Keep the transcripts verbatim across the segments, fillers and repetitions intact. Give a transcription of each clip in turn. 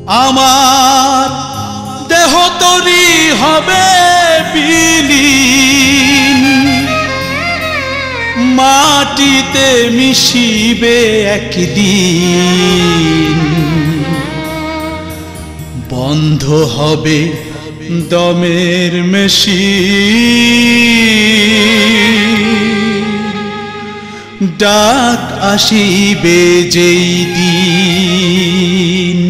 আমার দেহ তরি হবে বিলীন, মাটিতে মিশিবে একদিন। বন্ধ হবে দমের মেশিন, ডাক আসিবে যেই দিন।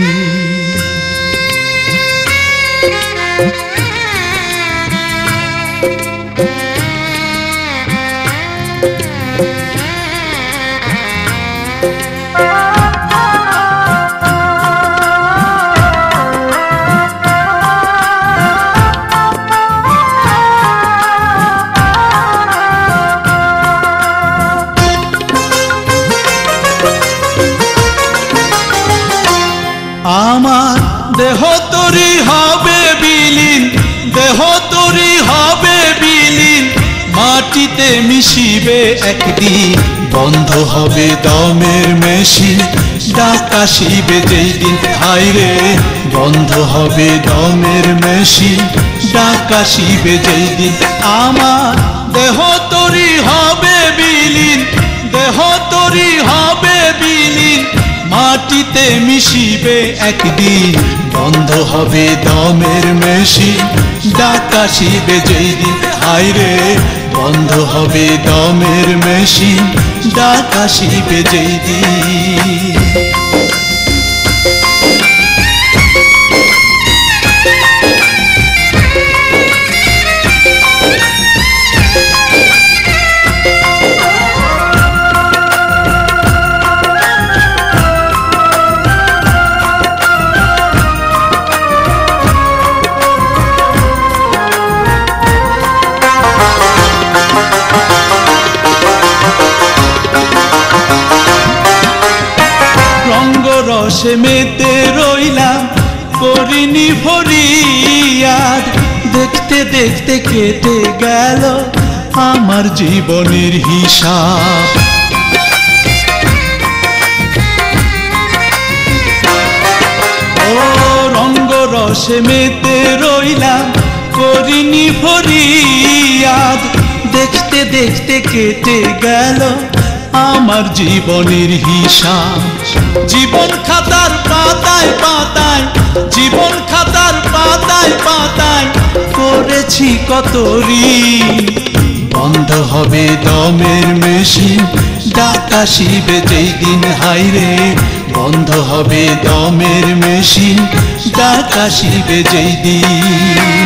আমার দেহ তরি হবে বিলীন, দেহ তরি হবে বিলীন, মাটিতে মিশিবে একদিন। বন্ধ হবে দমের মেশিন, ডাক আসিবে যেই দিন। হায়রে বন্ধ হবে দমের মেশিন, ডাক আসিবে যেই দিন। আমার দেহ তরি হবে বিলীন, দেহ তরি হবে বিলীন, মাটিতে মিশিবে একদিন। বন্ধ হবে দমের মেশিন, ডাক আসিবে যেই দিন। হায়রে বন্ধ হবে দমের মেশিন, ডাক আসিবে যেই দিন। রসে মেতে রইলাম করিনি ফরিয়াদ, দেখতে দেখতে কেটে গেল আমার জীবনের হিসাব। ও রঙ্গ রসে মেতে রইলাম করিনি ফরিয়াদ, দেখতে দেখতে কেটে গেল আমার জীবনের হিসাব। জীবন খাতার পাতায় পাতায়, জীবন খাতার পাতায় পাতায় করেছি কত ঋণ। বন্ধ হবে দমের মেশিন, ডাক আসিবে যেই দিন। হায়রে বন্ধ হবে দমের মেশিন, ডাক আসিবে যেই দিন।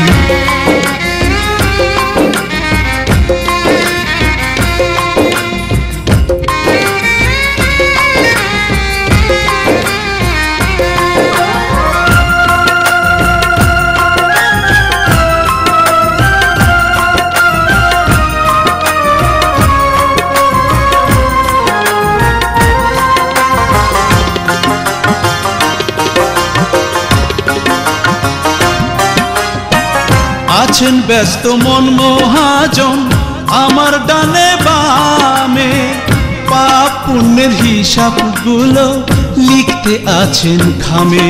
আছেন ব্যস্ত মন মহাজন আমার ডানে বামে, পাপ পুণ্যের হিসাব গুলো লিখতে আছেন খামে।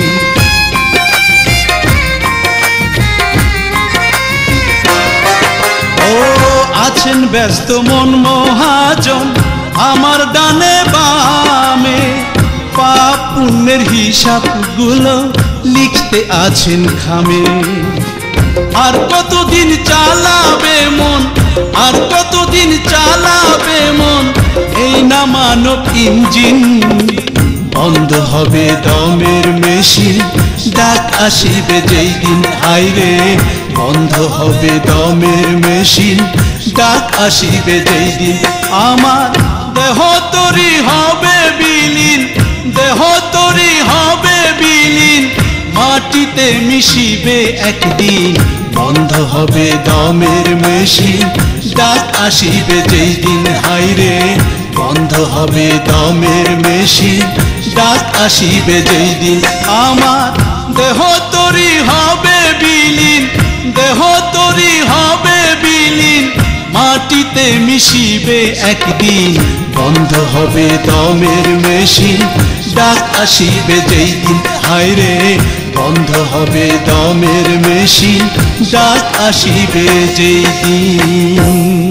ও আছেন ব্যস্ত মন মহাজন আমার ডানে বামে, পাপ পুণ্যের হিসাব গুলো লিখতে আছেন খামে। আর কতদিন চালাবে মন, আর কতদিন চালাবে মন এই না মানব ইঞ্জিন। বন্ধ হবে দমের মেশিন, ডাক আসিবে যেই দিন। হায়রে বন্ধ হবে দমের মেশিন, ডাক আসিবে যেই দিন। আমার দেহ তরি হবে বিলীন, দেহ তরি হবে বিলীন, মাটিতে মিশিবে একদিন। বন্ধ হবে দমের মেশিন, ডাক আসিবে যেই দিন। হায়রে বন্ধ হবে দমের মেশিন, ডাক আসিবে যেই দিন। আমার দেহ তরি হবে বিলীন, দেহ তরি হবে বিলীন, মাটিতে মিশিবে একদিন। বন্ধ হবে দমের মেশিন, ডাক আসিবে যেই দিন, হায় রে বন্ধ হবে দমের মেশিন, ডাক আসিবে যেই দিন।